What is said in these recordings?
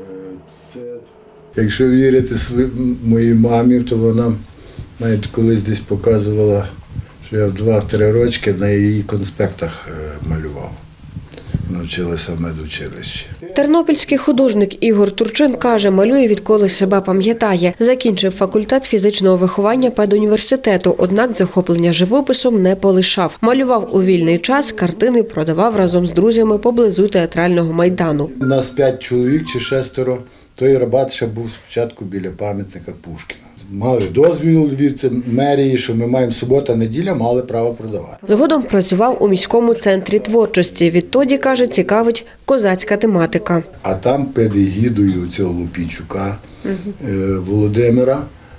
Якщо вірити моїй мамі, то вона навіть колись десь показувала, що я в 2-3 роки на її конспектах малював. Навчилася в медучилищі. Тернопільський художник Ігор Турчин каже, малює відколи себе пам'ятає. Закінчив факультет фізичного виховання педуніверситету, однак захоплення живописом не полишав. Малював у вільний час, картини продавав разом з друзями поблизу театрального майдану. У нас 5 чоловік чи 6. Той рабат ще був спочатку біля пам'ятника Пушкіна. Мали дозвіл від мерії, що ми маємо субота-неділя, мали право продавати. Згодом працював у міському центрі творчості. Відтоді, каже, цікавить козацька тематика. А там під егідою цього Лупійчука Володимира,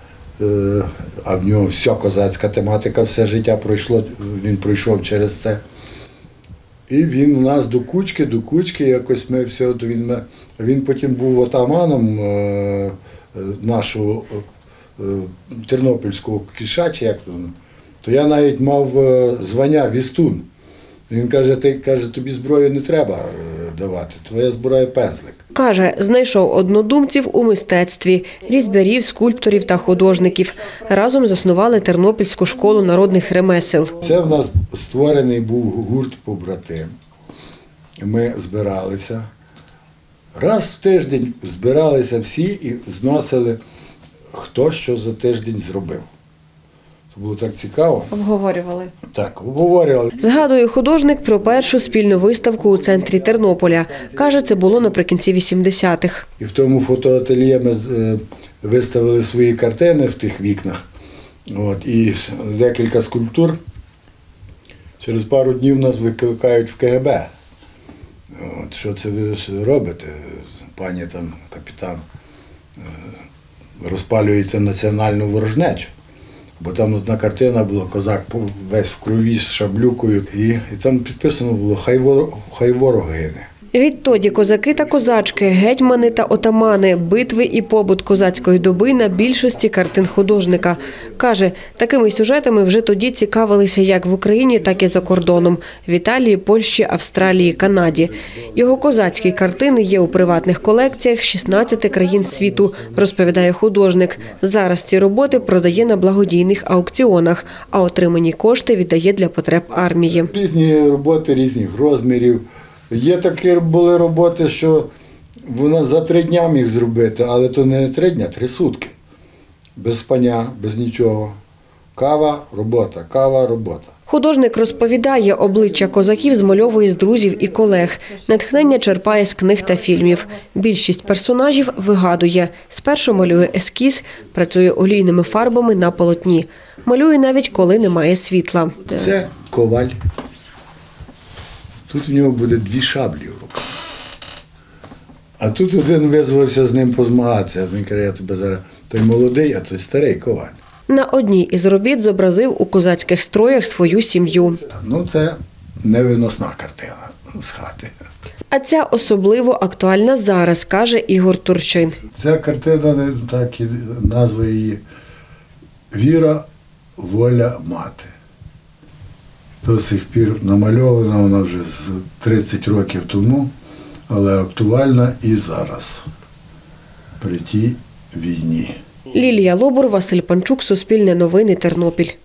а в нього вся козацька тематика, все життя пройшло, він пройшов через це. І він у нас до кучки, якось ми все, він потім був отаманом нашого тернопільського кішача, то я навіть мав звання вістун. Він каже, тобі зброю не треба давати, твоя зброя пензлик. Каже, знайшов однодумців у мистецтві – різьбярів, скульпторів та художників. Разом заснували Тернопільську школу народних ремесел. Це в нас створений був гурт побратим. Ми збиралися. Раз в тиждень збиралися всі і зносили, хто що за тиждень зробив. Це було так цікаво. Обговорювали. Так, обговорювали. Згадує художник про першу спільну виставку у центрі Тернополя. Каже, це було наприкінці 80-х. І в тому фотоательє ми виставили свої картини в тих вікнах. І декілька скульптур. Через пару днів нас викликають в КГБ. Що це ви робите, пані там капітан? Розпалюєте національну ворожнечу. Бо там одна картина була, козак весь в крові з шаблюкою, і там підписано було «Хай ворог гине». Відтоді козаки та козачки, гетьмани та отамани, битви і побут козацької доби на більшості картин художника. Каже, такими сюжетами вже тоді цікавилися як в Україні, так і за кордоном – в Італії, Польщі, Австралії, Канаді. Його козацькі картини є у приватних колекціях 16 країн світу, розповідає художник. Зараз ці роботи продає на благодійних аукціонах, а отримані кошти віддає для потреб армії. Різні роботи, різних розмірів. Є такі були роботи, що вона за 3 дні міг зробити, але то не 3 дні, 3 сутки. Без спання, без нічого. Кава, робота, кава, робота. Художник розповідає, обличчя козаків змальовує з друзів і колег. Натхнення черпає з книг та фільмів. Більшість персонажів вигадує. Спершу малює ескіз, працює олійними фарбами на полотні. Малює навіть, коли немає світла. Це коваль. Тут у нього буде 2 шаблі в руках. А тут один визвався з ним позмагатися. Він каже, я тебе зараз, той молодий, а той старий коваль. На одній із робіт зобразив у козацьких строях свою сім'ю. Це невиносна картина з хати. А ця особливо актуальна зараз, каже Ігор Турчин. Ця картина, так і назва її «Віра, воля, мати». До сих пір намальована, вона вже з 30 років тому, але актуальна і зараз, при тій війні. Лілія Лобур, Василь Панчук, Суспільне новини, Тернопіль.